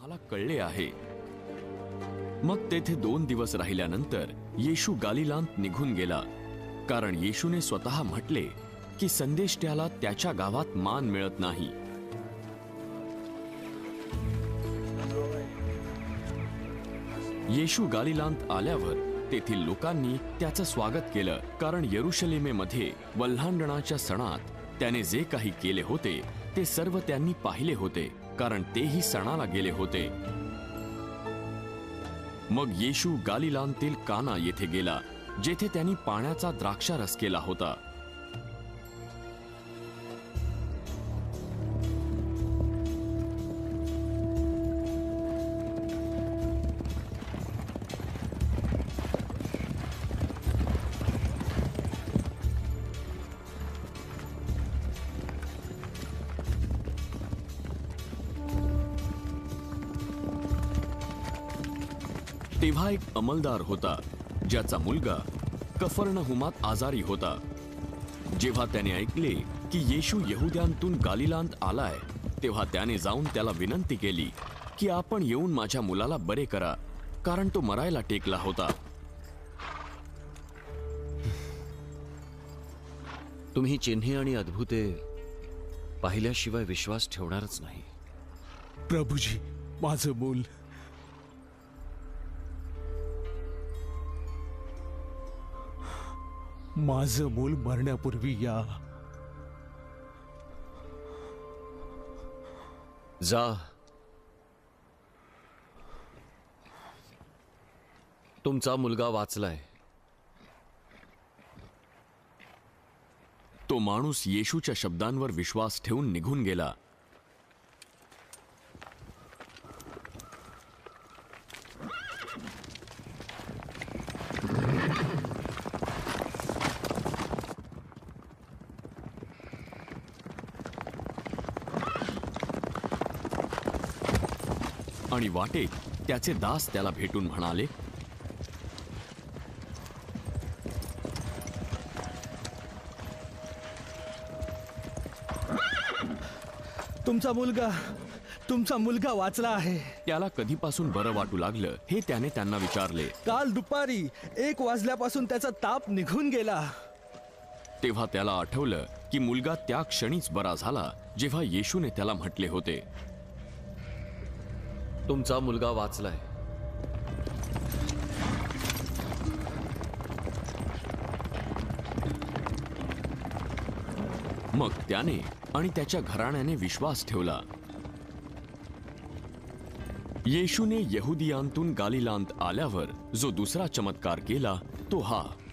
मला कळले आहे. मग तेथे 2 दिवस राहिल्यानंतर येशू गालिलांत निघून गेला, कारण येशूने स्वतः म्हटले की संदेष्ट्याला त्याच्या गावात मान मिळत नाही. येशू गालिलांत आल्यावर तेथील लोकांनी त्याचं स्वागत केलं, कारण यरुशलेमेमध्ये वल्हांडणाच्या सणात त्याने जे काही केले होते ते सर्व त्यांनी पाहिले होते, कारण तेही सणाला गेले होते. मग येशू गालिलांतील काना येथे गेला, जेथे त्यांनी पाण्याचा द्राक्षारस केला होता. तेव्हा एक अंमलदार होता, ज्याचा मुलगा कफर्नहुमात आजारी होता. जेव्हा त्याने ऐकले की येशू यहुद्यांतून गालिलांत आलाय, तेव्हा त्याने जाऊन त्याला विनंती केली की आपण येऊन माझ्या मुलाला बरे करा, कारण तो मरायला टेकला होता. तुम्ही चिन्हे आणि अद्भुते पाहिल्याशिवाय विश्वास ठेवणारच नाही. प्रभूजी, माझं मूल मरण्यापूर्वी या. जा, तुमचा मुलगा वाचलाय. तो माणूस येशूच्या शब्दांवर विश्वास ठेवून निघून गेला. आणि वाटेत त्याचे दास त्याला भेटून म्हणाले, तुमचा मुलगा वाचला आहे. त्याला कधीपासून बरं वाटू लागलं हे त्याने त्यांना विचारले. काल दुपारी 1 वाजल्यापासून त्याचा ताप निघून गेला. तेव्हा त्याला आठवलं की मुलगा त्या क्षणीच बरा झाला जेव्हा येशूने त्याला म्हटले होते, तुमचा मुलगा वाचलाय. मग त्याने आणि त्याच्या घराण्याने विश्वास ठेवला. येशूने यहुदियांतून गालिलांत आल्यावर जो दुसरा चमत्कार केला तो हा